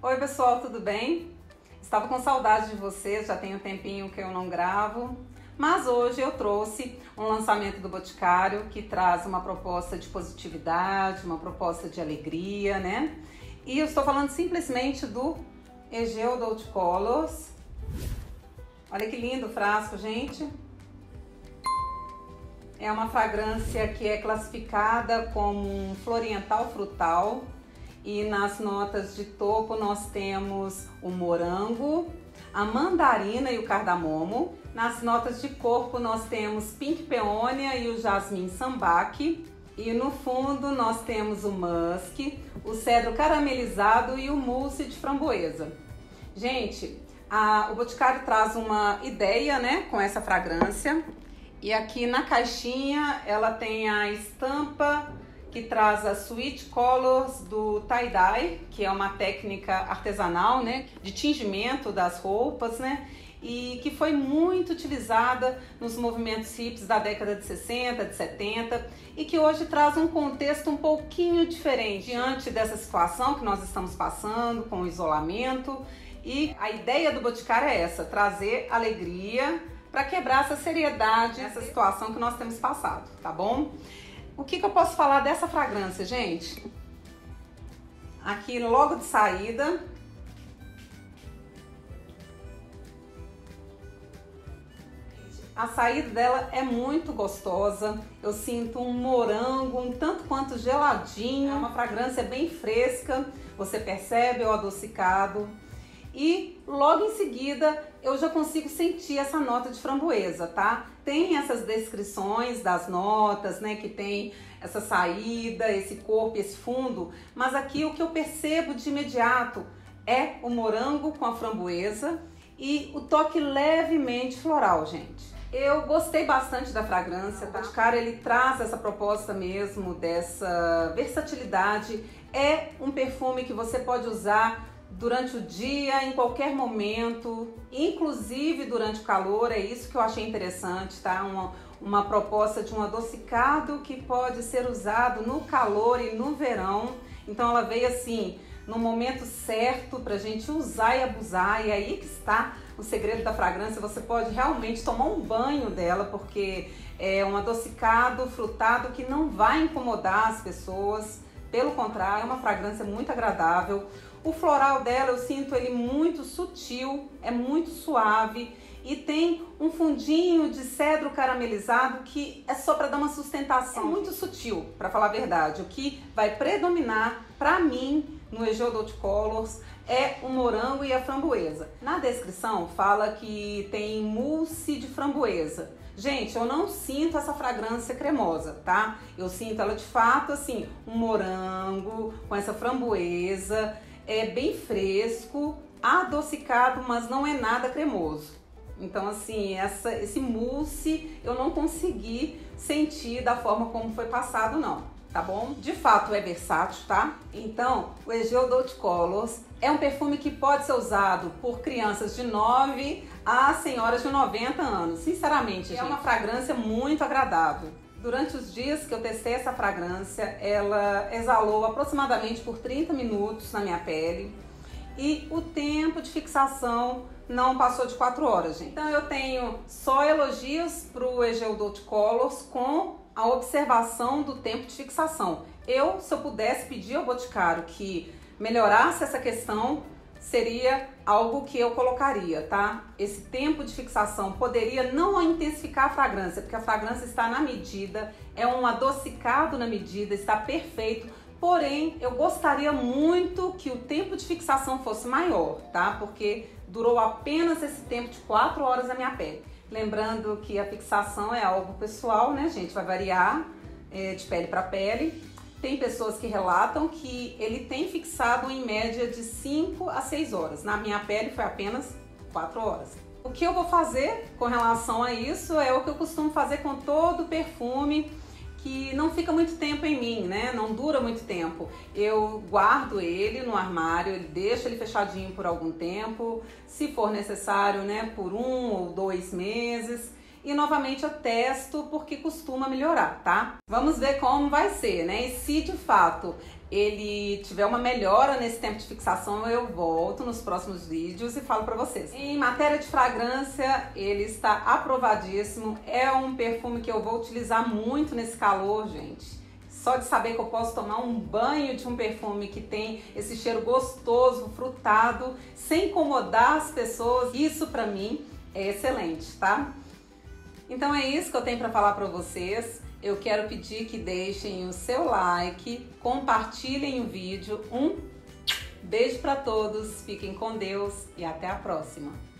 Oi pessoal, tudo bem? Estava com saudade de vocês, já tem um tempinho que eu não gravo, mas hoje eu trouxe um lançamento do Boticário que traz uma proposta de positividade, uma proposta de alegria, né? E eu estou falando simplesmente do Egeu Dolce Colors. Olha que lindo o frasco, gente! É uma fragrância que é classificada como um floriental frutal. E nas notas de topo nós temos o morango, a mandarina e o cardamomo. Nas notas de corpo nós temos pink peônia e o jasmim sambac. E no fundo nós temos o musk, o cedro caramelizado e o mousse de framboesa. Gente, o Boticário traz uma ideia, né, com essa fragrância. E aqui na caixinha ela tem a estampa que traz a Sweet Colors do tie-dye, que é uma técnica artesanal, né, de tingimento das roupas, né, e que foi muito utilizada nos movimentos hippies da década de 60, de 70, e que hoje traz um contexto um pouquinho diferente diante dessa situação que nós estamos passando com o isolamento. E a ideia do Boticário é essa, trazer alegria para quebrar essa seriedade, essa situação que nós temos passado, tá bom? O que eu posso falar dessa fragrância, gente? Aqui logo de saída, a saída dela é muito gostosa. Eu sinto um morango, um tanto quanto geladinho, é uma fragrância bem fresca, você percebe o adocicado. E logo em seguida eu já consigo sentir essa nota de framboesa, tá? Tem essas descrições das notas, né? Que tem essa saída, esse corpo, esse fundo. Mas aqui o que eu percebo de imediato é o morango com a framboesa e o toque levemente floral, gente. Eu gostei bastante da fragrância, tá? O Boticário, ele traz essa proposta mesmo, dessa versatilidade. É um perfume que você pode usar durante o dia, em qualquer momento, inclusive durante o calor. É isso que eu achei interessante, tá? Uma proposta de um adocicado que pode ser usado no calor e no verão. Então ela veio assim, no momento certo pra gente usar e abusar, e aí que está o segredo da fragrância. Você pode realmente tomar um banho dela, porque é um adocicado frutado que não vai incomodar as pessoas, pelo contrário, é uma fragrância muito agradável. O floral dela eu sinto ele muito sutil, é muito suave e tem um fundinho de cedro caramelizado que é só para dar uma sustentação. É muito sutil, para falar a verdade. O que vai predominar para mim no Egeu Dolce Colors é o morango e a framboesa. Na descrição fala que tem mousse de framboesa. Gente, eu não sinto essa fragrância cremosa, tá? Eu sinto ela de fato assim, um morango com essa framboesa. É bem fresco, adocicado, mas não é nada cremoso. Então assim, esse mousse eu não consegui sentir da forma como foi passado não, tá bom? De fato é versátil, tá? Então o Egeu Dolce Colors é um perfume que pode ser usado por crianças de 9 a senhoras de 90 anos. Sinceramente, gente, é uma fragrância muito agradável. Durante os dias que eu testei essa fragrância, ela exalou aproximadamente por 30 minutos na minha pele e o tempo de fixação não passou de 4 horas, gente. Então eu tenho só elogios para o Egeu Dolce Colors com a observação do tempo de fixação. Se eu pudesse pedir ao Boticário que melhorasse essa questão, seria algo que eu colocaria, tá? Esse tempo de fixação poderia não intensificar a fragrância, porque a fragrância está na medida, é um adocicado na medida, está perfeito, porém eu gostaria muito que o tempo de fixação fosse maior, tá? Porque durou apenas esse tempo de 4 horas na minha pele. Lembrando que a fixação é algo pessoal, né, gente? Vai variar de pele para pele. Tem pessoas que relatam que ele tem fixado em média de 5 a 6 horas. Na minha pele foi apenas 4 horas. O que eu vou fazer com relação a isso é o que eu costumo fazer com todo perfume que não fica muito tempo em mim, né? Não dura muito tempo. Eu guardo ele no armário, deixo ele fechadinho por algum tempo, se for necessário, né? Por 1 ou 2 meses. e novamente eu testo porque costuma melhorar, tá? Vamos ver como vai ser, né? E se de fato ele tiver uma melhora nesse tempo de fixação, eu volto nos próximos vídeos e falo pra vocês. Em matéria de fragrância, ele está aprovadíssimo. É um perfume que eu vou utilizar muito nesse calor, gente. Só de saber que eu posso tomar um banho de um perfume que tem esse cheiro gostoso, frutado, sem incomodar as pessoas, isso pra mim é excelente, tá? Então é isso que eu tenho pra falar pra vocês. Eu quero pedir que deixem o seu like, compartilhem o vídeo. Um beijo pra todos, fiquem com Deus e até a próxima.